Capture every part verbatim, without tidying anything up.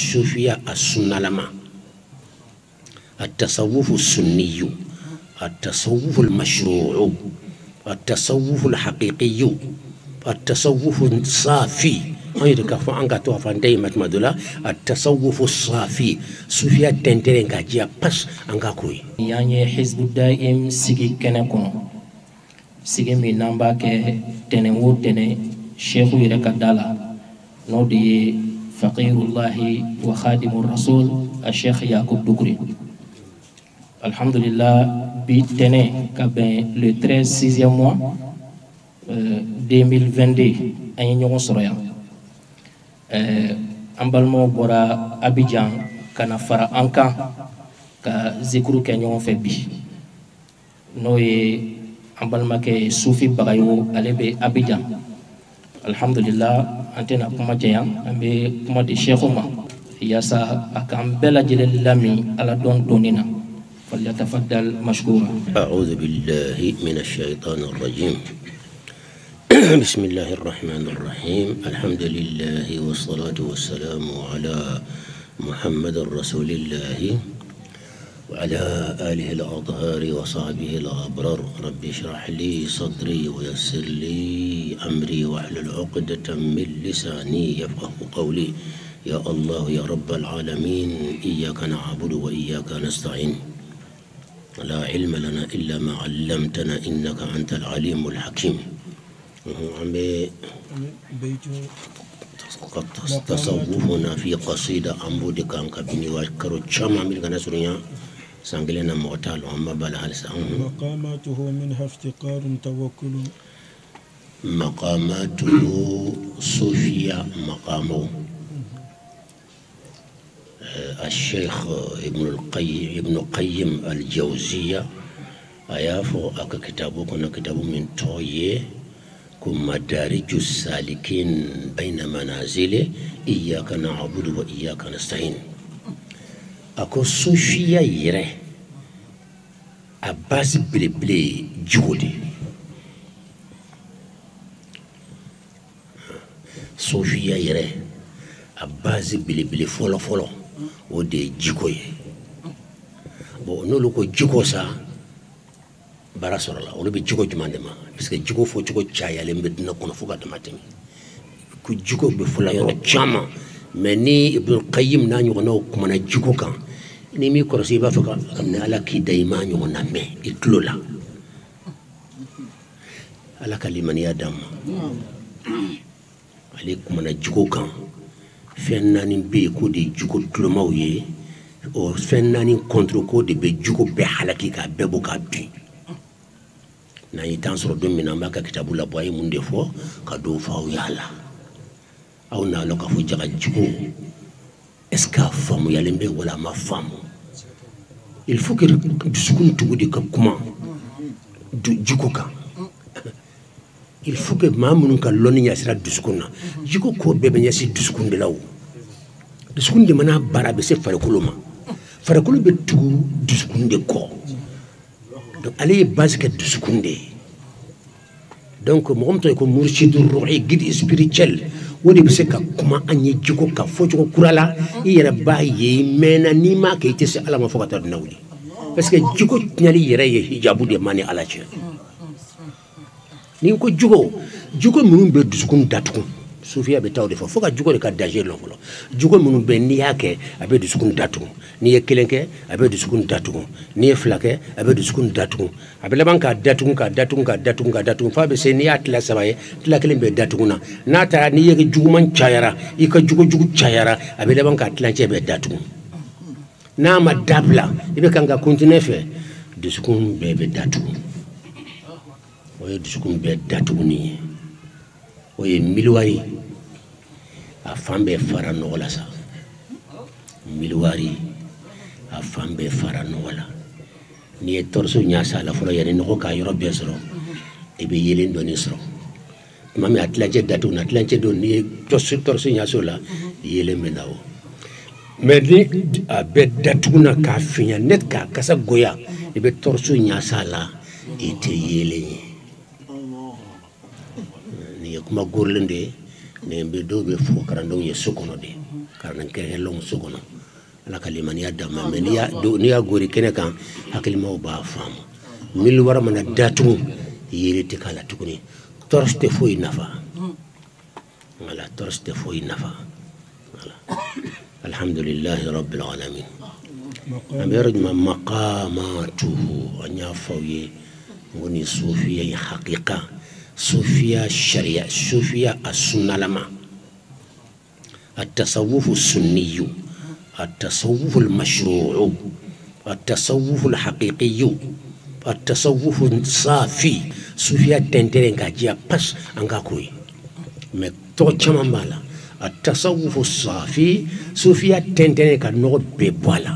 الصوفية السنة لما التصوف السني التصوف المشروع التصوف الحقيقي التصوف الصافي أيضا كفو أنك توفان دايما مدولا التصوف الصافي صوفيا تنترين كاجيا بس أنك كوي يعني حزب الدائم سيكي كنكونو سيكي من نمباك تنمو تنه شيخو يركا دالا نودي فقير الله وخادم الرسول الشيخ يعقوب دوكري الحمد لله بتنه كابين le treize sixième mois deux mille vingt-deux أي نيون سريان أمبالمو بورا أبيجان كان فرا أنكا كذكرو كنيون فبي نوي أمبالما كي سوفي بغايو ألبي أبيجان الحمد لله أنتنا كما جيان أمبي كما دي شيخوما ياسا أكام بلا جلال لامي على دون دونينا فليتفضل مشكورا. أعوذ بالله من الشيطان الرجيم. بسم الله الرحمن الرحيم. الحمد لله والصلاة والسلام على محمد رسول الله وعلى آله الأطهار وصحبه الأبرار. رب اشرح لي صدري ويسر لي أمري واحلل عقدة من لساني يفقه قولي. يا الله يا رب العالمين إياك نعبد وإياك نستعين لا علم لنا إلا ما علمتنا إنك أنت العليم الحكيم. تصوفنا في قصيدة أمبود كان كبني وكرو تشاما من كنا سريا سانجلنا معتال وما بالهالس. مقاماته منها افتقار توكل. مقاماته صوفيا مقامه الشيخ ابن القيم ابن قيم الجوزية أيافو أك كتابه كنا كتابه من تويه كم مدارج السالكين بين منازل إياك نعبد وإياك نستعين. أكو صوفيا يره أباس بلي بلي جودي صوفيا يره أباس بلي بلي فولو فولو ودي جيكوي بو نولو كو جيكو سا براسور الله ولو بي جيكو جماندما باسكو جيكو فو جيكو تشايا لمبدنا كونو فوكا دماتمي كو جيكو بفلا يون تشاما مني ابن القيم نانيو نو كمانا جيكو كان ني مي كورسي با فكا كامنا على كي دايما نيو نامي يتلولا على كلمه يا دام عليكم انا جيكو كان fennani be ko de juko tlomaw ye o fennani contre ko de be juko be halaki ka be bo ka bi na yitan soro do mina maka kitabu la boy mun defo ka do faaw yalla aw na lo ka fu jaga juko est-ce que famu yalla mbe wala ma famu il faut que dusukun tugu de ka kuma juko ka il faut que mamun ka loni ya sira dusukuna jiko ko bebe nyasi dusukun de lawo dusukun de mana barabe se farakuluma farakulu be tu dusukun de ko donc ali base que dusukun de donc mo to ko murshid ruhi guide spirituel wodi be se ka kuma anyi jiko ka fojo kurala yere ba ye mena ni ma ke te se ala ma fokata nawli parce que jiko nyali yere ye hijabu de mani ala che ni ko jugo jugo munun be dusukun datukun sufia be tawde fo foka jugo de ka danger lo folo jugo munun be ni yake abe dusukun datukun ni ye kelenke abe dusukun datukun ni ye flake abe dusukun datukun abe laban ka datukun ka datukun ka datukun ka datukun fa be se ni atla sabaye tla kelen be datukuna na ta ni ye jugo man chayara i ka jugo jugo chayara abe laban ka atlanche be datukun na ma dabla ibe kanga continue fe dusukun be be datukun oye dusukun be datuguni oye milwari a fambe fara nola sa milwari a fambe fara nola ni torso nyasa la folo yene no ka yoro be soro e be yelen doni soro mami atlanche datu na atlanche do ni torso torso nyasa la yelen menawo medi a be datuguna ka finya net ka kasa goya e be torso nyasa la ite yelen kuma gorlende ne be do be fo karando ye sokono de karnan kene long sokono ala kalimani yadda ma men ya do ni ya gori kene kan hakil mo ba fam mil wara mana datu yiri tikala tukuni torste foy nafa wala torste foy nafa wala alhamdulillah rabbil alamin amir ma maqamatuhu anya fawye ngoni sufiya haqiqa sufiya sharia sufiya as-sunna lama التصوف السني التصوف المشروع التصوف الحقيقي التصوف الصافي سوفيا تنترين كاجيا بس انغاكوي مي تو تشامبالا التصوف الصافي سوفيا تنترين كنو بيبوالا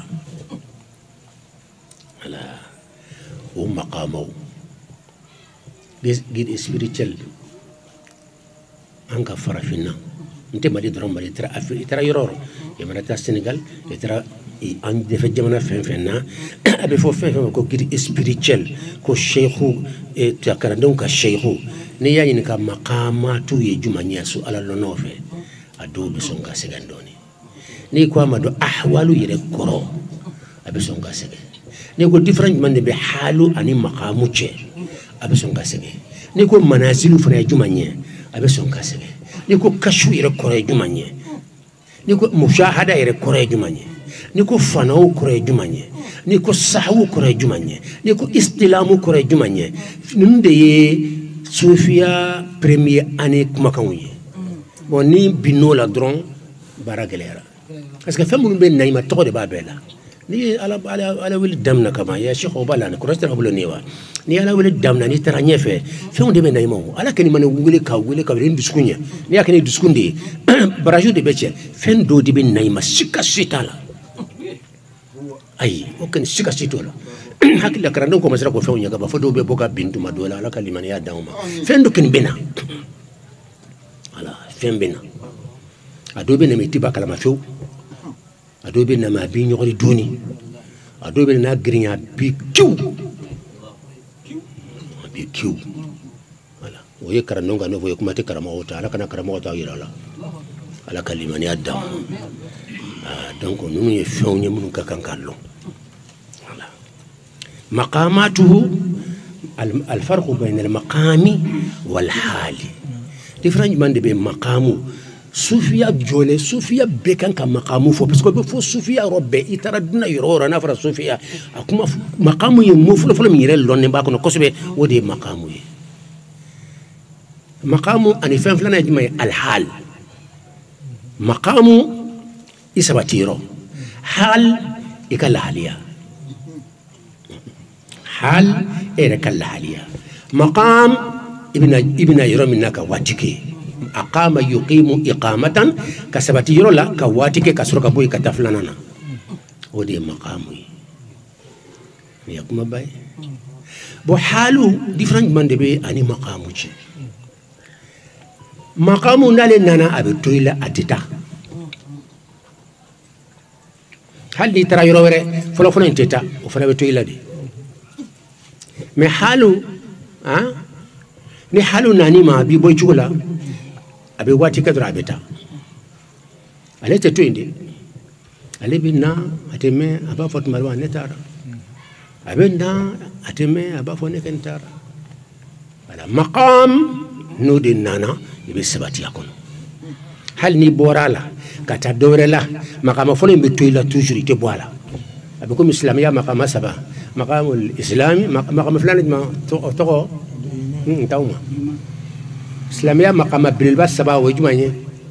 على ومقامو جيد سبيريتشال انغا فرافينا انت مالي درام مالي ترى افري ترى يرور يمنا تا السنغال ترى ان ديف جمنا فين فينا ابي فو فين فين كو جيد سبيريتشال كو شيخو تاكر دونك الشيخو نيا ينكا مقاماتو يجمانيا سو على لونوفي ادو بسونغا سيغاندوني ني كو امادو احوالو يري كورو ابي سونغا سيغي ني كو ديفرنت من بي حالو اني مقامو تشي ابي سونغا سيغي ني كو منازلو فنا جمانيا ابي سونغا سيغي niko kashu ire kore jumanye niko mushahada ire kore jumanye niko fanau kore jumanye niko sahwu kore jumanye niko istilamu kore jumanye nunde ye sofia premier année kuma kanwe bon ni binola dron baragelera parce que famu be nayma to de babela ni ala ala ala wil damna kama ya sheikh obala ne kurasta ablo niwa ni ala wil damna ni tara nyefe famu de be nayma ala kani man wuli ka wuli ka rin diskunya ni akani diskundi baraju de beche fen do de be nayma sika sitala ay o kan sika sitola hakila karando ko masra ko famu nyaga ba fodo be boka bintu madola ala kalimani ya dawma fen do kin bena ala fen bena adobe ne metiba kala ma few adobe na ma bi nyori duni adobe na grinya bi kiu bi kiu wala oye karanonga no voye kumate karama ota ala kana karama ota yirala ala kalimani adam ah donc nous ye fewnye mun ka kankallo wala maqamatuhu al farq bayna al maqami wal hali different man de be maqamu Sufia jole Sufia bekan ka maqamu fo parce que be fo Sufia robbe itara duna yorora na fara Sufia akuma maqamu ye mo fo fo mi rel lonne ba ko no kosobe wodi maqamu ye maqamu ani fen flana jima al hal maqamu isabatiro hal ikala halia hal era kala halia maqam ibn ibn yaraminaka watike aqama yuqimu iqamatan kasabati yola kawatike kasroka boy kataflanana odi maqamu ni yakuma bay bo halu different mande be ani maqamu ci maqamu nale nana abe toila atita halli tara yoro were folo folo enteta o fana be toila de me halu ha ni halu nani ma bi boy chula abe wati kadra beta alete twende ale binna ateme aba fot marwa netara abe na ateme aba fone kentara ala maqam nudi nana ibe sabati yakono hal ni borala kata dorela maqam fone be toila toujours ite boala abe ko islamia maqam saba maqamul islami maqam fulani ma to to tawma islamia maqama bilba saba wajumanye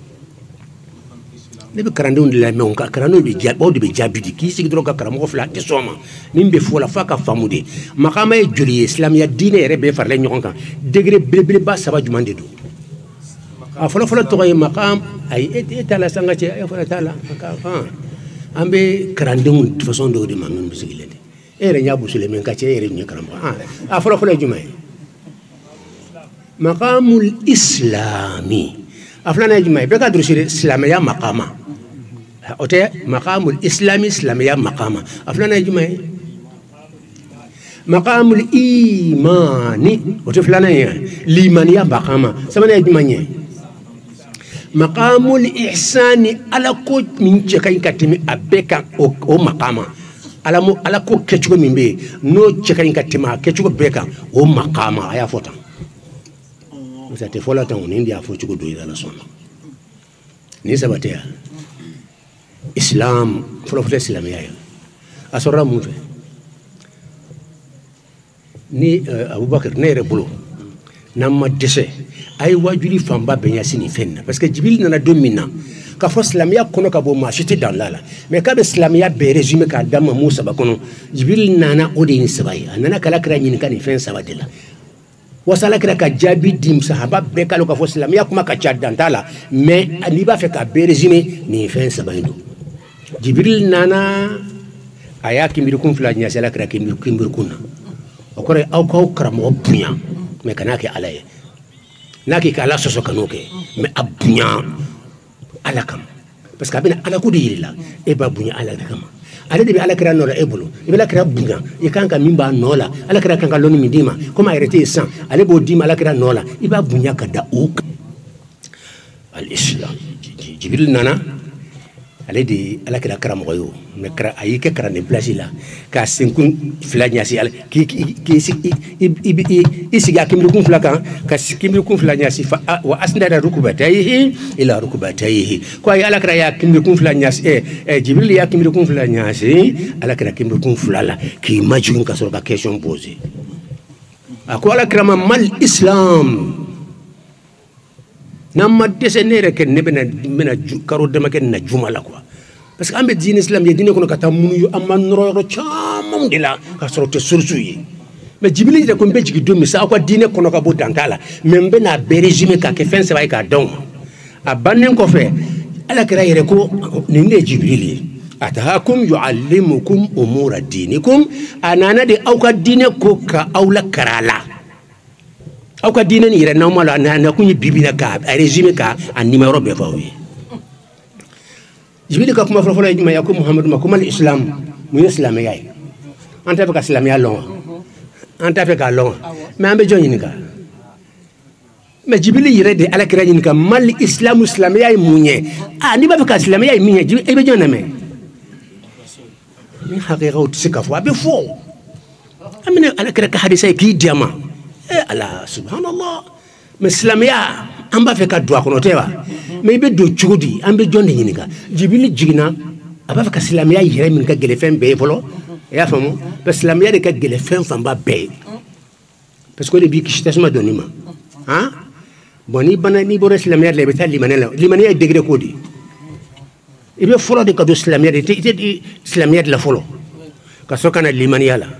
nebe karando de la men ka karando be jabo de be jabidi ki sigi dro ka karamo fla ti soma nimbe fola faka famude maqama e joli islamia dine rebe farle nyonka degré bilbil ba saba jumande do a fola fola to ay maqam ay etala sanga ci ay fola tala ka ha ambe karando de façon do de mamun bisigilende ere nyabu sulemen ka ci ere nyi karamo ha a fola fola jumay مقام الإسلامي أفلانا يجمع بقى درسي الإسلامية مقاما أوتي مقام الإسلامي إسلامية مقاما أفلانا يجمع مقام الإيماني أوتي فلانا يجمع الإيمانية مقاما سمنا يجمع maqamul ihsani ala ko min cɛ ka ɲi ka tɛmɛ a bɛɛ kan o maqama ala mo ala ko kɛcogo min bɛ yen n'o cɛ ka ɲi ka tɛmɛ a kɛcogo bɛɛ kan o maqama a y'a fɔ tan musa tɛ fɔla tan o nin de y'a fɔ cogo dɔ ye ala sɔnna ni sabati ya islam fɔlɔ fɔlɔ silamɛya ye a sɔrɔla mun fɛ ni abubakar ne yɛrɛ bolo n'an ma dɛsɛ a ye wajuli fanba bɛn ɲɛsin nin fɛn na parce que jibili nana don min na k'a fɔ silamɛya kɔnɔ ka bɔ maa si tɛ dan la la mais k'a bɛ silamɛya bɛɛ résumé k'a d'a ma mun saba kɔnɔ jibili nana o de ye nin saba ye a nana k'ala kira ɲininka nin fɛn saba de la wasa ala kira ka jaabi di sahaba bɛɛ kalo k'a fɔ silamɛya kuma ka ca dan t'a la mais n'i b'a fɛ k'a bɛɛ résumé nin fɛn saba in don jibili nana a y'a kinbirikun fila ɲɛsin ala kira kinbirikun na o kɔrɔ ye aw k'aw karamɔgɔ bonya mais kana kɛ ala ye n'a k'i ka ala sɔsɔ kan'o kɛ mais a bonya ala kama parce que a bɛna ala ko de yiri la e b'a bonya ala de kama ale de bɛ ala kira nɔ la e bolo i bɛ ala kira bonya i kan ka min b'a nɔ la ala kira kan ka lɔnni min d'i ma komi a yɛrɛ tɛ yen sisan ale b'o d'i ma ala kira nɔ la i b'a bonya ka da o kan al-islam jibril nana ale de ala kira karamɔgɔ ye o mais a y'i kɛ kalanden place la k'a senkun fila ɲɛsin ala k'i sigi a kinbirikun fila kan ka kinbirikun fila ɲɛsin fa wa asnada rukubatayihi ila rukubatayihi ko a ye ala kira y'a kinbirikun fila ɲɛsin ɛ jibril y'a kinbirikun fila ɲɛsin ala kira kinbirikun fila la k'i majigin ka sɔrɔ ka question poser a ko ala kira ma mal islam n'an ma dɛsɛ ne yɛrɛ kɛ ne bɛna karo dama kɛ na juma la quoi parce que an bɛ diinɛ islam ye diinɛ kɔnɔ ka taa munu an ma nɔrɔ yɔrɔ caman de la ka sɔrɔ tɛ solution ye mais jibili yɛrɛ ko n bɛ jigin don min sa aw ka diinɛ kɔnɔ ka bɔ dan t'a la mais n bɛna a bɛɛ résumé k'a kɛ fɛn saba ye k'a d'aw ma a bannen kɔfɛ ala kɛra yɛrɛ ko nin de ye jibili ye atahakum yuallimukum umura dinikum a nana de aw ka diinɛ ko ka aw la kara la aw ka diinɛ nin yɛrɛ n'aw ma la na kun ye bibi na k'a résumé k'a a numéro bɛɛ fɔ aw ye jibili ka kuma fɔlɔ-fɔlɔ ye jumɛn ye ko muhamadu ma ko mal islam mun ye silamɛya ye an t'a fɛ ka silamɛya lɔn wa an t'a fɛ k'a lɔn wa mais an bɛ jɔn ɲininka mais jibili yɛrɛ de ala kira ɲininka mal islamu silamɛya ye mun ye ah n'i b'a fɛ ka silamɛya ye min ye i bɛ jɔn lamɛn ni hakɛkaw tɛ se ka fɔ a bɛ fɔ an bɛna ala kira ka hadisa ye k'i di a ma eh ala subhanallah mais silamɛya an b'a fɛ ka don a kɔnɔ tɛ wa mais i bɛ don cogo di an bɛ jɔn de ɲininka jibili jiginna a b'a fɛ ka silamɛya yɛrɛ min ka gɛlɛn fɛn bɛɛ ye fɔlɔ i y'a faamu parce que silamɛya de ka gɛlɛn fɛn fanba bɛɛ ye parce que o de b'i kisi tasuma donni ma han bon n'i bana n'i bɔra silamɛya de la i bɛ taa limaniya la limaniya ye degré ko de i bɛ fɔlɔ de ka don silamɛya de i tɛ silamɛya de la fɔlɔ ka sɔrɔ ka na limaniya la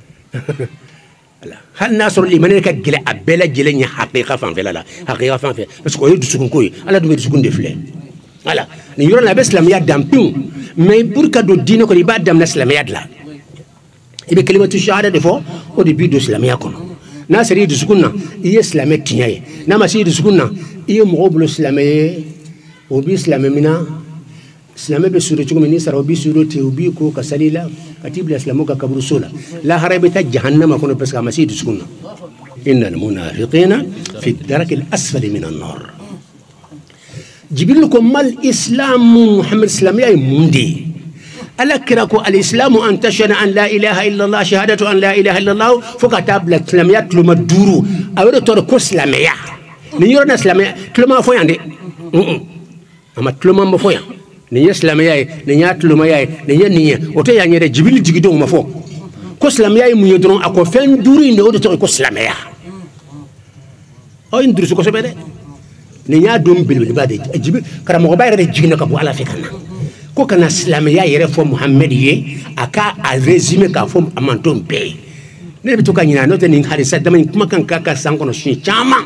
hali n'a sɔrɔ limaniya ka gɛlɛn a bɛɛ lajɛlen ye hakɛka fanfɛla la hakɛka fanfɛ parce que o ye dusukunko ye ala dun bɛ dusukun de filɛ voilà nin yɔrɔ la a bɛ silamɛya dan pewu mais pour ka don diinɛ kɔnɔ i b'a daminɛ silamɛya de la i bɛ kalimatu shahada de fɔ o de b'i don silamɛya kɔnɔ n'a sera i dusukun na i ye silamɛ tiɲɛ ye n'a ma se i dusukun na i ye mɔgɔw bolo silamɛ ye o b'i silamɛ min na silamɛ bɛ surɔ cogo min n'i sara o b'i surɔ ten o b'i ko ka sali la ka t'i bila silamɛw ka kaburuso la lahara i bɛ taa jahannama kɔnɔ parce que a ma se i dusukun na innal munafiqina fi daraki al asfali min an-nar jibril ko mal islamu muhammad silamɛya ye mun de ye ala kira ko al islamu an tashhadu an la ilaha illallah shahadatu an la ilaha illallah fo ka taa bila silamɛya tuloma duuru a bɛ tɔgɔ ko silamɛya nin yɔrɔ na silamɛya tuloma fɔ yan dɛ a ma tuloma ma fɔ yan nin ye silamɛya ye nin y'a tulomaya ye nin ye nin ye o tɛ yan yɛrɛ jibili jigidenw ma fɔ ko silamɛya ye mun ye dɔrɔn a ko fɛn duuru in de o de tɔgɔ ye ko silamɛya aw ye n durusi kosɛbɛ dɛ nin y'a don belebeleba de jibi karamɔgɔba yɛrɛ de jiginna ka bɔ ala fɛ ka na ko kana silamɛya yɛrɛ fɔ muhamɛdi ye a k'a a résumé k'a fɔ a mantonw bɛɛ ye ne bɛ to ka ɲinɛ n'o tɛ nin halisa dama in kumakan k'a ka san kɔnɔ siɲɛ caman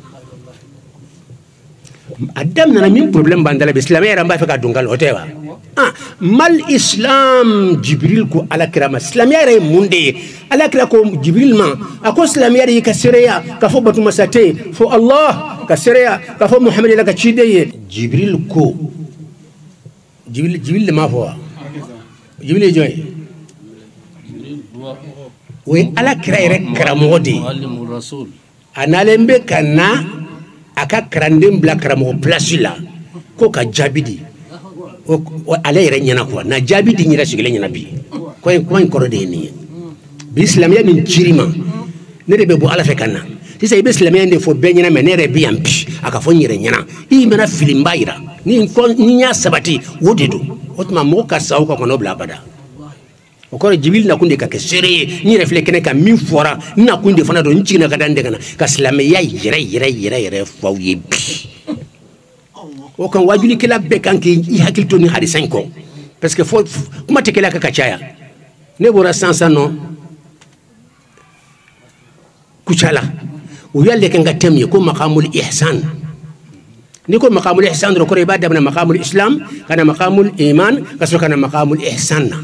a daminɛna min problème b'an dala bi silamɛya yɛrɛ an b'a fɛ ka don k'a la o tɛ wa ah mal islam jibril ko ala kira ma silamɛya yɛrɛ ye mun de ye ala kira ko jibril ma a ko silamɛya de ye ka seereya ka fɔ batumasa tɛ yen fo allah ka seereya ka fɔ muhamɛdi la ka ciden ye jibril ko jibril jibril de m'a fɔ wa jibril ye jɔn ye o ye ala kira yɛrɛ karamɔgɔ de ye a nalen bɛ ka na a ka kalanden bila karamɔgɔ place la ko ka jabidi o ale yɛrɛ ɲɛna quoi na jabidi ɲɛra sigilen ɲɛna bi ko ko in kɔrɔ de ye nin ye bi silamɛya min ciri ma ne de bɛ bɔ ala fɛ ka na sisan i bɛ silamɛya de fɔ bɛɛ ɲɛna mɛ ne yɛrɛ bɛ yan bi a ka fɔ n yɛrɛ ɲɛna i mana fili n b'a yira ni n y'a sabati o de don o tuma mɔgɔ ka sa o ka kɔnɔ bila abada o kɔrɔ jibili nakun de ka kɛ seere ye n yɛrɛ filɛ kɛnɛ kan min fɔra n nakun de fana don n jiginna ka da n de ka na ka silamɛya yɛrɛ yɛrɛ yɛrɛ yɛrɛ f'aw ye bi o kan wajulikɛla bɛɛ kan k'i hakili to nin hadisa in kɔ parce que fo kuma tɛ kɛla ka ka caya ne bɔra sansan nɔ kucala u y'ale kɛ n ka tɛmu ye ko makamul ihsan ni ko makamul ihsan dɔrɔn kɔrɔ i b'a daminɛ makamul islam ka na makamul iman ka sɔrɔ ka na makamul ihsan na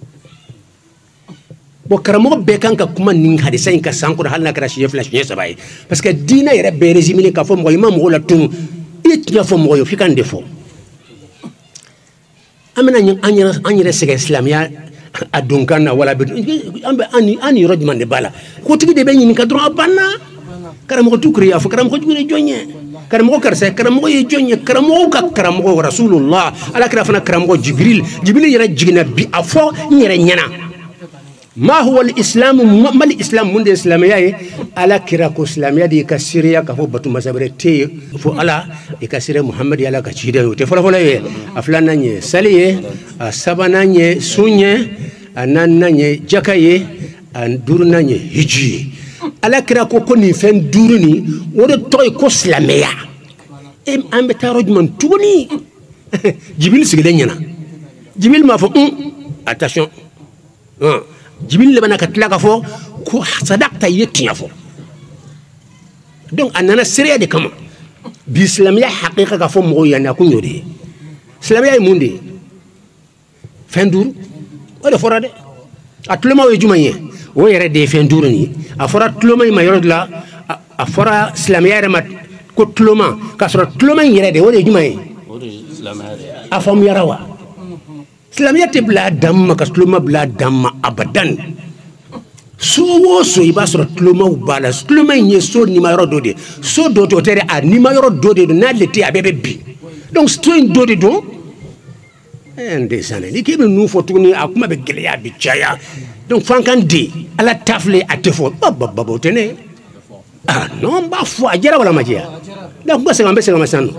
bon karamɔgɔ bɛɛ kan ka kuma nin hadisa in ka san kɔrɔ hali n'a kɛra siɲɛ fila siɲɛ saba ye parce que diinɛ yɛrɛ bɛɛ résumé k'a fɔ mɔgɔ i ma mɔgɔw la tunu i ye tiɲɛ fɔ mɔgɔ ye f'i ka nin de fɔ an bɛna an yɛrɛ sɛgɛn silamɛya a donkan na wala an bɛ an ni yɔrɔ jumɛn de b'a la kotigi de bɛ ɲininka dɔrɔn a banna karamɔgɔ tukuri y'a fɔ karamɔgɔ jugu ye jɔn ye karamɔgɔ karisa karamɔgɔ ye jɔn ye karamɔgɔw ka karamɔgɔ rasulullah ala kira fana karamɔgɔ jibril jibril yɛrɛ jiginna bi a fɔ n yɛrɛ ɲɛna ma huwa al-islam mal islam mun de silamɛya ye ala kira ko silamɛya de ka siriya ka fɔ batu masabere te fo ala e ka sire muhammad ala ka cide o te fɔlɔ fɔlɔ ye a filanan ye sali ye a sabanan ye sun ye a naaninan ye jaka ye a duurunan ye hiji ye ala kira ko ko nin fɛn duuru ni o de tɔgɔ ye ko silamɛya e an bɛ taa yɔrɔ jumɛn tuguni jibril sigilen ɲɛna jibril m'a fɔ attention jibril lebana ka tila ka fɔ ko sadaqta i ye tiɲɛ fɔ donc a nana seereya de kama bi silamɛya haqiqa ka fɔ mɔgɔw yanni a kun y'o de ye silamɛya ye mun de ye fɛn duuru o de fɔra dɛ a tuloma ye jumɛn ye o yɛrɛ de ye fɛn duuru nin ye a fɔra tuloma in ma yɔrɔ dɔ la a fɔra silamɛya yɛrɛ ma ko tuloma k'a sɔrɔ tuloma in yɛrɛ de o de ye jumɛn ye a faamuyara wa silamɛya tɛ bila dan ma ka tuloma bila dan ma abadan so o so i b'a sɔrɔ tulomaw b'a la tuloma in ye so nimayɔrɔ dɔ de ye so dɔ tɛ o tɛ dɛ a nimayɔrɔ dɔ de don n'ale tɛ a bɛɛ bɛ bin donc so in dɔ de don ɛ n tɛ sanni ni k'i bɛ ninnu fɔ tuguni a kuma bɛ gɛlɛya a bɛ caya donc f'an k'an den ala ta filɛ a tɛ fɔ bababa o tɛ ne ah non n b'a fɔ a diyara wala a ma diya donc n bɛ segin an bɛ segin an ma san nɔ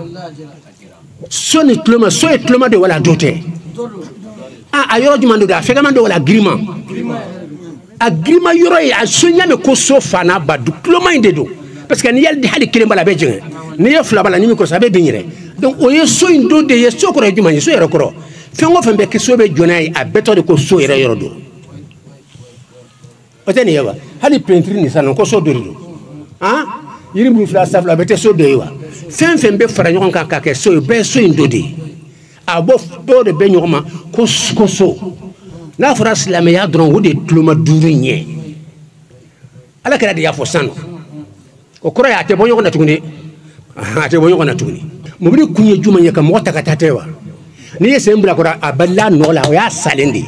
so ni tuloma so ye tuloma de wala a dɔ tɛ. a yɔrɔ jumɛn de don a fɛgɛman de wala girima a girima yɔrɔ ye a so ɲa mɛ ko so fana ba du tuloma in de don parce que n'i y'a di hali kelen b'a la a bɛ jɛngɛ n'i ye fila b'a la ni min kɔsɔ a bɛ bin yɛrɛ donc o ye so in don de ye so kɔrɔ ye jumɛn ye so yɛrɛ kɔrɔ fɛn o fɛn bɛ kɛ so bɛ jɔ n'a ye a bɛɛ tɔ de ko so yɛrɛ yɔrɔ don o tɛ nin ye wa hali peinture nin sisan ko so dɔ de don han yiri min filɛ sanfɛ a bɛ tɛ so dɔ ye wa fɛn fɛn bɛ fara ɲɔgɔn kan k'a kɛ so ye bɛɛ ye so in dɔ de ye a bɔ dɔw de bɛ ɲɔgɔn ma ko so n'a fɔra silamɛya dɔrɔn o de ye tuloma duuru ɲɛ ala kɛra de y'a fɔ san o kɔrɔ ye a tɛ bɔ ɲɔgɔn na tuguni a tɛ bɔ ɲɔgɔn na tuguni mobili kun ye jumɛn ye ka mɔgɔ ta ka taa tɛ wa n'i ye sen bila kɔrɔ a balila nɔ la o y'a salen de ye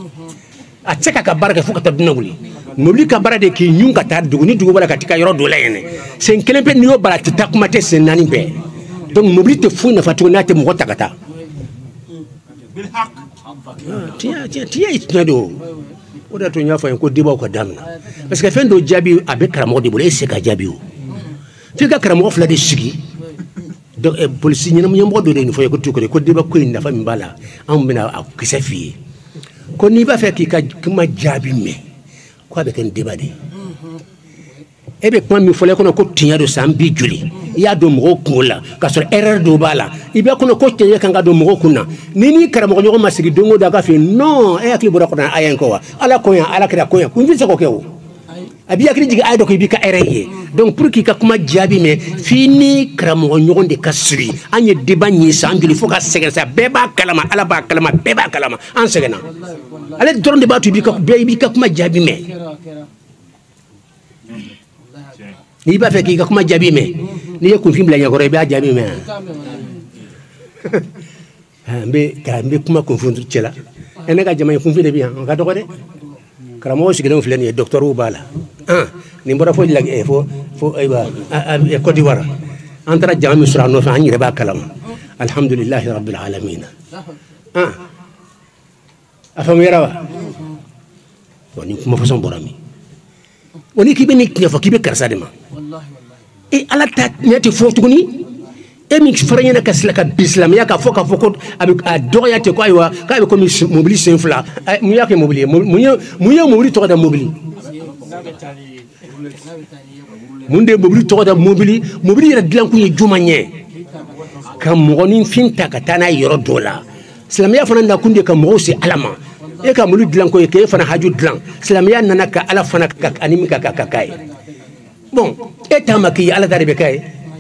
a tɛ se ka ka baara kɛ fo ka taa dunan wuli mobili ka baara de k'i ɲun ka taa dugu ni dugu b'a la ka taa yɔrɔ dɔ la yen sen kelen pe n'i y'o bara a tɛ taa kuma tɛ sen naani bɛɛ donc mobili tɛ foyi nafa tuguni n'a tɛ mɔgɔ ta ka taa tiɲɛ tiɲɛ tiɲɛ ye tiɲɛ de o o de y'a to n y'a fɔ a ye ko debaw ka damina parce que fɛn dɔ jaabi a bɛ karamɔgɔ de bolo e tɛ se ka jaabi o f'i ka karamɔgɔ fila de sigi donc polisi ɲɛmɔgɔ dɔ de ye nin fɔ ye ko tukuri ko deba ko in nafa min b'a la anw bɛna a kisɛ f'i ye ko n'i b'a fɛ k'i ka kuma jaabi mɛn ko a bɛ kɛ nin deba de ye e bɛ kuma min fɔla e kɔnɔ ko tiɲɛ don san bi joli i y'a don mɔgɔw kungo la k'a sɔrɔ erreur dɔ b'a la i bɛ kɔnɔ ko tiɲɛ kan ka don mɔgɔw kun na ni ni karamɔgɔ ɲɔgɔn ma sigi don o don a ka f'i ye non e hakili bɔra kɔnɔ a ye n kɔ wa ala ko yan ala kɛra ko yan kun tɛ se k'o kɛ o a b'i hakili jigin a ye dɔ k'i b'i ka erreur ye donc pour k'i ka kuma jaabi mɛn f'i ni karamɔgɔ ɲɔgɔn de ka sigi an ye débat ɲini san joli fo ka sɛgɛn sa bɛɛ b'a kalama ala b'a kalama bɛɛ b'a kalama an sɛgɛnna ale dɔrɔn de b'a to i b'i ka kuma jaabi mɛn n'i b'a fɛ k'i ka kuma jaabi mɛn n'i ye kunfin bila ɲɛkɔrɔ i b'a jaabi mɛn n bɛ ka n bɛ kuma kunfin cɛ la ɛ ne ka jama ye kunfin de bɛ yan o ka dɔgɔ dɛ karamɔgɔ sigilenw filɛ nin ye docteur b'a la nin bɔra fo fo fo ayiwa Côte d'Ivoire an taara jama min sɔrɔ a nɔfɛ an yɛrɛ b'a kalama alhamdulillahi rabbil alamin ah afamu yarawa woni kuma façon borami woni kibe ni kinya kibe karsa de ma wallahi wallahi e ala ta nyati fotuguni e mi faranya na kasla ka bislam ya ka foka foko abi a doya te ko aywa ka be ko mi mobili sen fla mu yake mobili mu mu yo mobili to da mobili munde mobili to da mobili mobili ra dilan ku ye jumanye kam mo ni finta ka tana yoro dola islamia fana na kunde ka mo se alama e ka mulu dilan ko ke fana haju dilan islamia nana ka ala fana ka animi ka ka kai bon e tamaki ala darbe kai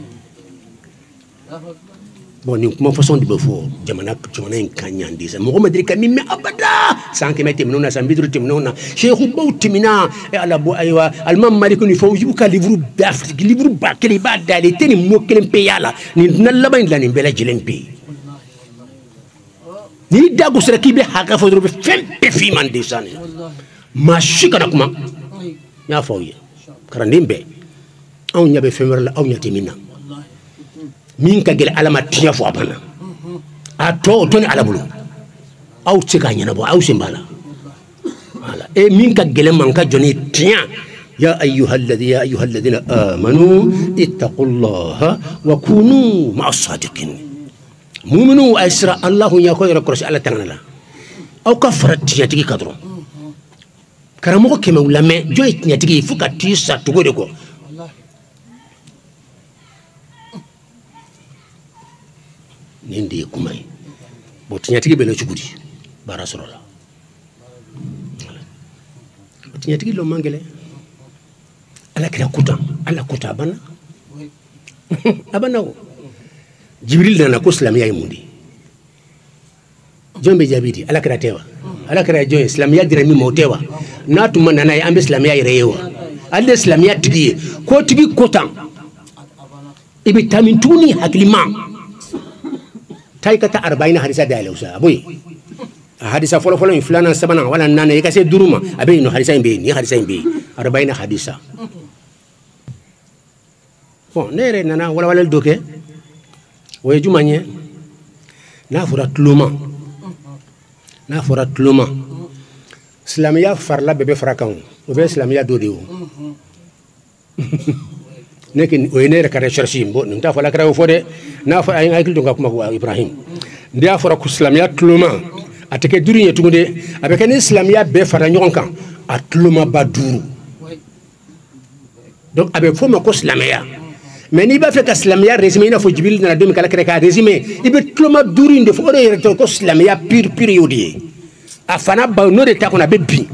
bon ni kuma façon de befo jamana jamana en kanyandi sa mo madri kami me abada sanke mete minona sambidru timnona cheikh baw timina e ala bo aywa almam malik ni fawjibu ka livre d'afrique livre ba kele ba dali teni mo kele pe yala ni nalaba ni lani bela jilen pe ni dagu sera kibe haka fodro be fempe fi man desane ma shikana kuma ya fawye karandimbe aw nyabe femerla aw nyati minna min ka gele alama tiya fo abana a to to ni alabulu aw se ka nyana bo aw se mbala wala e min ka gele man ka joni tiya ya ayyuhalladhi ya ayyuhalladhina amanu ittaqullaha wa kunu ma'as sadiqin mu'minu asra allah ya ko yara kursi ala tanala aw ka farat tiya tigi kadro karamo ko keme ulame joy tiya tigi fuka tisa to gode ko nindi kumay bo tinyatigi belo chugudi bara sorola tinyatigi lo mangele ala kira kuta ala kuta bana abana ko jibril dana ko islamiyya mundi jombe jabidi ala kira tewa ala kira jo islamiyya dira mi motewa natu manana ya ambe islamiyya irewa ala islamiyya tigi ko tigi kota ibi tamintuni haklima taykata arba'ina hadisa da lausa aboy hadisa folo folo inflana sabana wala nana yakase duruma abe no hadisa imbe ni hadisa imbe arba'ina hadisa bon nere nana wala wala doke way jumanye na fura tluma na fura tluma islamiya farla bebe frakan o be islamiya dodiwo nekin o ene ka recherche mbo nta fala kra fode na fa ay akil donga kuma ko ibrahim ndia fara ku islamia tluma ateke duriye tumude avec un islamia be fara nyon kan atluma baduru donc avec fo ma ko islamia mais ni ba fe ka islamia résumé na fo jibril na dum kala ka résumé ibe tluma duru inde fo re ko islamia pure pure yodi afana ba no de ta ko na be bi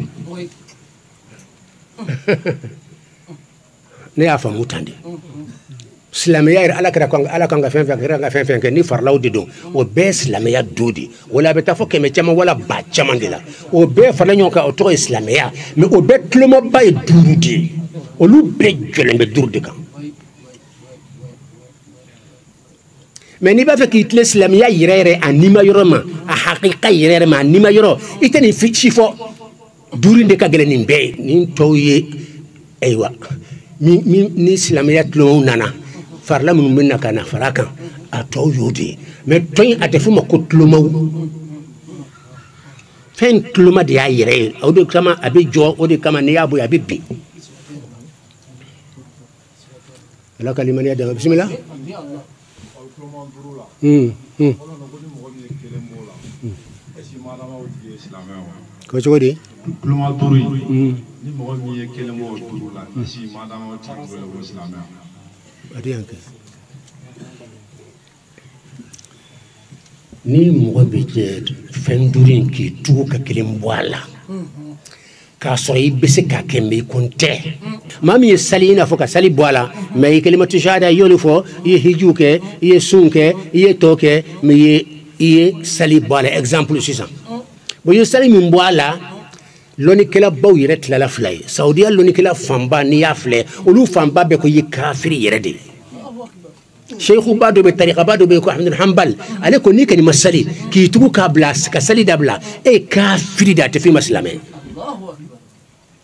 ne afa mutande islamiyya ala kara kan ala kan ga fen fen ga fen fen ni farlaw de do o be islamiyya dodi wala be ta fo keme chama wala ba chama de la o be farla nyoka o to islamiyya mais o be tloma bay durudi o lu be jole be durudi kan mais ni ba fe ki islamiyya yirere anima yoroma a haqiqa yirere ma anima yoro itani fi chifo durinde ka gele ni be ni toye aywa mi mi ni islamiyya tlo nana farla mun minna kana farakan a to yodi mais toy ate fu makko tlo maw fen tlo ma de ayire o de kama abi jo o de kama ne yabo ya bibbi ala kalimani ya da bismillah hmm hmm ko jodi Kluma duri ni mo mi e kele mo duru la si madama o ti ko islam adianke ni mo be je fendurin ki tu ka kele mbwala ka so yi bese ka kembe konte mami salina fo ka sali bwala mais kelimatu shahada yoni fo ye hijuke ye sunke ye toke mais ye ye sali bwala exemple six cents bo ye sali min bwala loni kela baw yere tlala flay saudiya loni kela famba ni ya fle olu famba be ko yi kafiri yere de sheikh bado be tariqa bado be ko ahmed hanbal ale ko ni kani masali ki tubu ka blas ka sali dabla e kafiri da tafi maslame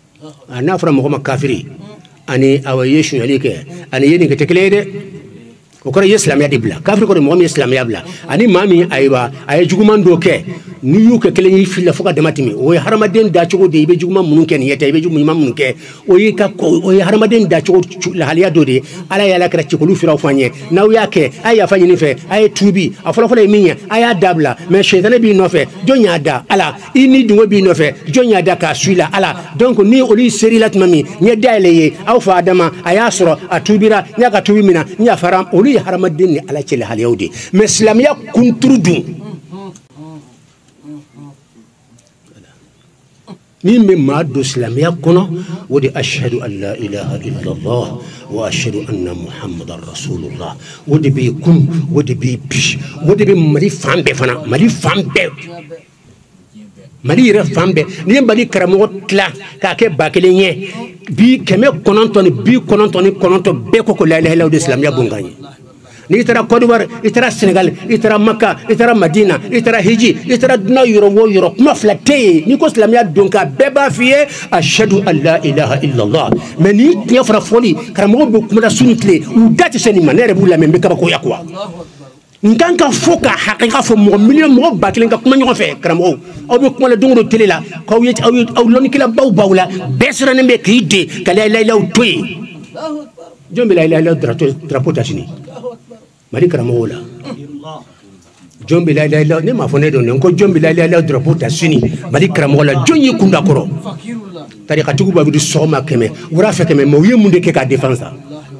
ana fara mo kafiri ani awayeshu yalike ani yeni ke teklede o kɔrɔ ye silamɛya de bila kafiri kɔrɔ mɔgɔ min ye silamɛya bila ani maa min ayiwa a ye juguman dɔ kɛ n'i y'u kɛ kelen y'i fili fo ka dama tɛmɛ o ye hadamaden dacogo de ye i bɛ juguman minnu kɛ nin ye tan i bɛ juguman minnu kɛ o ye ka o ye hadamaden dacogo lahaliya dɔ de ye ala ye ala kɛra cɛkolu firaw fɔ an ye n'aw y'a kɛ a ye yafa ɲini fɛ a ye tuubi a fɔlɔfɔlɔ ye min ye a y'a dabila mɛ sɛtanɛ b'i nɔfɛ jɔn y'a da ala i ni dungo b'i nɔfɛ jɔn y'a da k'a su i la ala donc ni olu seri la tuma min n ye dayɛlɛ ye aw fa adama a y'a sɔrɔ a tuubira n y'a ka tuubi mina n yafara olu ye hadamaden ni ala cɛ lahaliyaw de mɛ silamɛya kunturu dun min bɛ maa don silamɛya kɔnɔ o de ashhadu an la ilaha illallah wa ashhadu anna muhammadan rasulullah o de bɛ kun o de bɛ bi o de bɛ mali fan bɛɛ fana mali fan bɛɛ mali yɛrɛ fan bɛɛ n'i ye mali karamɔgɔ tila k'a kɛ ba kelen ye bi kɛmɛ kɔnɔntɔn ni bi kɔnɔntɔn ni kɔnɔntɔn bɛɛ ko ko la ilaha illallah o de silamɛya bon kan ye n'i taara Côte d'Ivoire i taara Sénégal i taara Maka i taara Madina i taara Hiji i taara dunan yɔrɔ o yɔrɔ kuma fila tɛ yen n'i ko silamɛya don ka bɛɛ b'a f'i ye ashhadu an la ilaha illallah mais n'i tiɲɛ fɔra fɔli karamɔgɔw bɛ kuma la su ni tile u da tɛ se nin ma ne yɛrɛ b'u lamɛn n bɛ kabakoya quoi n kan ka fɔ ka hakika fɔ mɔgɔ miliyɔn mɔgɔ ba kelen ka kuma ɲɔgɔn fɛ karamɔgɔw aw bɛ kuma la don o don télé la k'aw ye aw ye aw lɔnnikɛla baw baw la bɛɛ sirannen bɛ k'i den ka la ilaha illallah to yen jɔn bɛ la ilaha illallah drapeau ta sini mali karamɔgɔw la jɔn bɛ la ilaha illallah ne m'a fɔ ne dɔn dɛ n ko jɔn bɛ la ilaha illallah drapeau ta sini mali karamɔgɔ la jɔn y'i kun da kɔrɔ tarikatigiw b'a wuli sɔgɔma kɛmɛ wula fɛ kɛmɛ mais u ye mun de kɛ k'a défense sa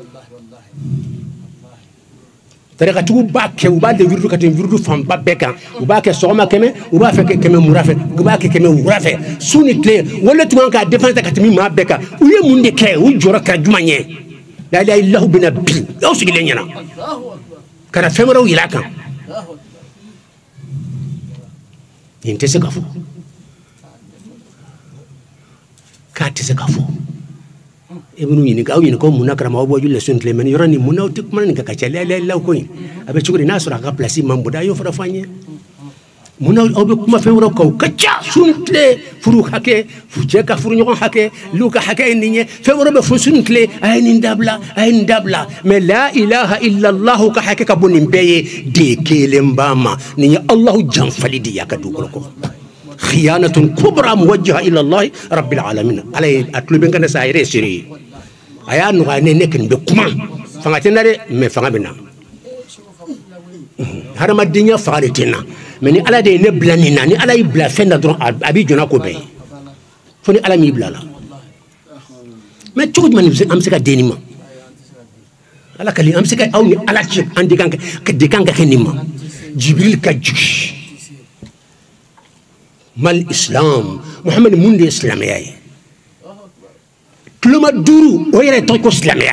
tarikatigiw b'a kɛ u b'a de wirudu ka tɛmɛ wirudu fanba bɛɛ kan u b'a kɛ sɔgɔma kɛmɛ u b'a fɛ kɛmɛ wula fɛ u b'a kɛ kɛmɛ wula fɛ su ni tile wale tun kan k'a défense ka tɛmɛ maa bɛɛ kan u ye mun de kɛ u jɔra kɛra jumɛn ye la ilaha illallah bɛna bin aw sigilen ɲɛna kana fɛn wɛrɛw yɛlɛ a kan nin tɛ se ka fɔ k'a tɛ se ka fɔ e bɛ n'u ɲininka aw ɲininka mun na karamɔgɔ bɔ joli la su ni tile mɛ nin yɔrɔ nin mun na aw tɛ kuma nin kan ka ca la ilaha illallah ko in a bɛ cogo di n'a sɔrɔ a ka place man bon a y'o fana fɔ an ye mun na aw bɛ kuma fɛn wɛrɛw kan o ka ca su ni tile furu hakɛ cɛ ka furu ɲɔgɔn hakɛ lu ka hakɛ ye nin ye fɛn wɛrɛw bɛ fɔ su ni tile a ye nin dabila a ye nin dabila mais la ilaha illallah ka hakɛ ka bon nin bɛɛ ye de kelen b'a ma nin ye alahu janfali de y'a ka dugukolo kɔnɔ khiyanatun kubra muwajjaha ila allah rabbil alamin ala ye a tulo bɛ n kan sa a yɛrɛ ye seere ye a y'a nɔgɔya ne ne kɔni bɛ kuma fanga tɛ n na dɛ mais fanga bɛ na hadamadenya faga de tɛ n na mais ni ala de ye ne bila nin na ni ala y'i bila fɛn na dɔrɔn a b'i jɔna ko bɛɛ ye fo ni ala m'i bila la mais cogo jumɛn an bɛ se ka den nin ma ala ka an bɛ se ka aw ni ala cɛ an de kan ka de kan ka kɛ nin ma jibril ka jigi mal islam muhammed mun de ye silamɛya ye tuloma duuru o yɛrɛ tɔgɔ ko silamɛya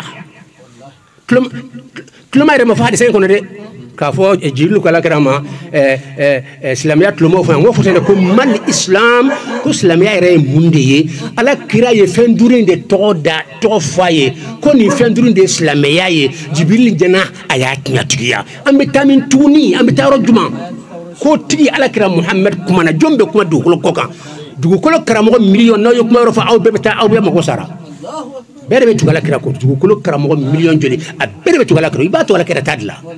tuloma yɛrɛ ma fɔ hadisa in kɔnɔ dɛ k'a fɔ jibril ko ala kɛra ma silamɛya tulomaw fɔ yan n ko fɔ ko mal islam ko silamɛya yɛrɛ ye mun de ye ala kira ye fɛn duuru in de tɔgɔ da tɔgɔ fɔ a ye ko nin fɛn duuru in de ye silamɛya ye jibril jɛna a y'a tiɲɛtigiya an bɛ taa min tuguni an bɛ taa yɔrɔ jumɛn ko tigi ala kira muhammed kumana jɔn bɛ kuma dugukolo kɔ kan dugukolo karamɔgɔ miliyɔn n'aw ye kuma yɔrɔ fɔ aw bɛɛ bɛ taa aw bɛɛ mago sara bɛɛ de bɛ tugu ala kira kɔ dugukolo karamɔgɔ miliyɔn joli a bɛɛ de bɛ tugu ala kira i b'a to ala kira t'a dilan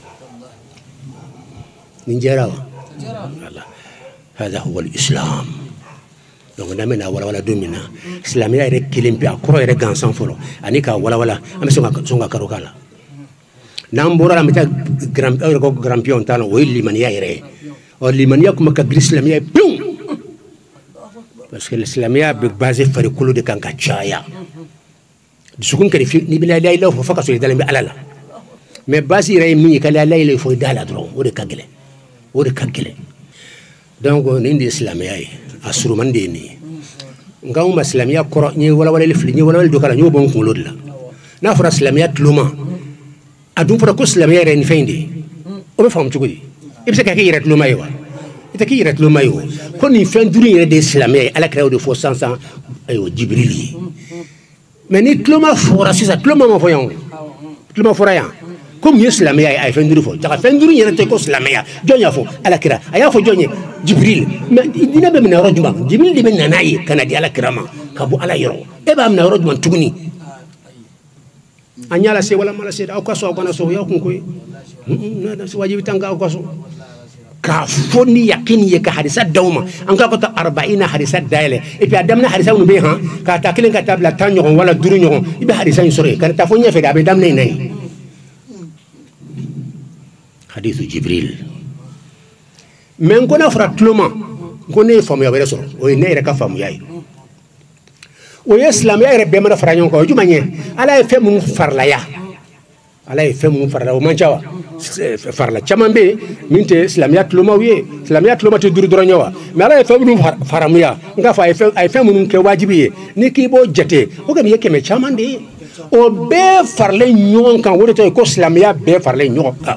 nin jɛra wa hada huwa al-islam donc n'an bɛna walawala don min na silamɛya yɛrɛ kelen pe a kɔrɔ yɛrɛ gansan fɔlɔ ani k'a walawala an bɛ sɔn ka karo k'a la n'an bɔra la an bɛ taa grand aw yɛrɛ ko grand pion t'a la o ye limaniya yɛrɛ ye ɔ limaniya kuma ka girin silamɛya ye pewu parce que silamɛya bɛ basé farikolo de kan ka caya dusukun kɛrɛ fi n'i bɛ la ilaha illallah fɔ fo ka sɔrɔ i dalen bɛ ala la mais base yɛrɛ ye min ye ka la ilaha illallah fɔ i da la dɔrɔn o de ka gɛlɛn o de ka gɛlɛn donc nin de ye silamɛya ye a surumani de ye nin ye nka anw ma silamɛya kɔrɔ n ye walawalali fili n ye walawali dɔ k'a la n y'o bɔ n kunkolo de la n'a fɔra silamɛya tuloma a dun fɔra ko silamɛya yɛrɛ ye nin fɛn in de ye o bɛ faamu cogo di i bɛ se ka k'i yɛrɛ tuloma ye wa i tɛ k'i yɛrɛ tuloma ye o ko nin fɛn duuru in yɛrɛ de ye silamɛya ye ala kɛra o de fɔ sansan ayiwa jibril ye mais ni tuloma fɔra sisan tuloma ma fɔ yan o tuloma fɔra yan ko mun ye silamɛya ye a ye fɛn duuru fɔ jaga fɛn duuru in yɛrɛ tɛ ko silamɛya jɔn y'a fɔ ala kira a y'a fɔ jɔn ye jibril mais diinɛ bɛ minɛ yɔrɔ jumɛn jibril de bɛ nana ye ka na di ala kira ma ka bɔ ala yɔrɔ e b'a minɛ yɔrɔ jumɛn tuguni anyala se wala mala se aw kaso aw kana so ya kun koy na wajibi tanga aw kaso ka foni yakini ye ka hadisa dawma an ka ko ta arba'ina hadisa daile et puis adamna hadisa no be ha ka ta kilen ka tabla tan nyon wala duru nyon ibe hadisa ni sore kan ta fo nyefe da be damne nay hadithu jibril men ko na fra tloma ko ne famu ya be so o ne re ka famu yayi o islam ya re be mana fra nyon ko jumanye ala e fe mun farla ya ala e fe mun farla o manchawa farla chamambe minte islamiyat loma wiye islamiyat loma te duru doro nyawa mais ala e fe mun faramuya nga fa e fe ay fe mun ke wajibi ni ki bo jete o gam yeke me chamande o be farle nyon kan wodo to ko islamiyat be farle nyon ka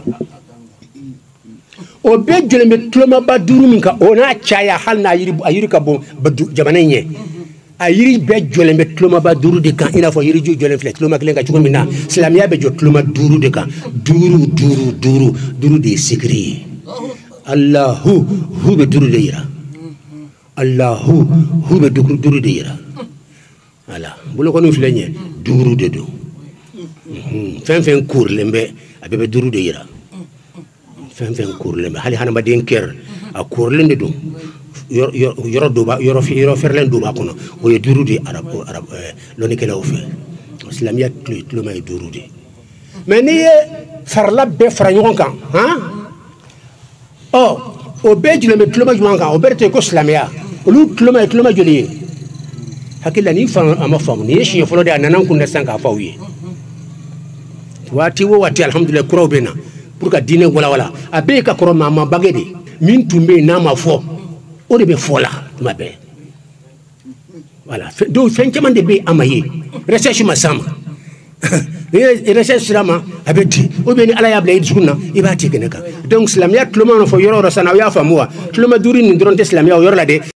o be jole me tloma ba duru min ka ona chaya hal na yiri ayiri ka bon jamananye ayiri be jole me tloma ba duru de kan ina fo yiri ju jole fle tloma klen ka chukomina islamia be jo tloma duru de kan duru duru duru duru de sikri allahu hu be duru de ira allahu hu be duru duru de ira ala bulo ko nu flenye duru de do fen fen cour lembe abe duru de ira fen fen cour lembe hali hana ma den ker a cour lende do yoro duba yoro fi yoro ferlen duba kono o ye durudi arab arab lo ne kala o fe islamia tlu tlu may durudi mais ni farla be fra nyon kan han oh o be jule me tlu ma nyon kan o berte ko islamia lu tlu ma tlu ma joli hakilla ni fa ama fam ni shi folo da nanan kun san ka fawiye wati wo wati alhamdulillah kuro bena pour ka dine wala wala abe ka kuro mama bagede min tumbe na ma fo o de be fola ma be voilà do fen chamande be amaye recherche ma sama recherche sama abeti o be ni ala ya blay sunna ibati keneka donc islamiyat lo ma no fo yoro rasana ya famwa lo ma duri ni dronte islamiyat yoro la de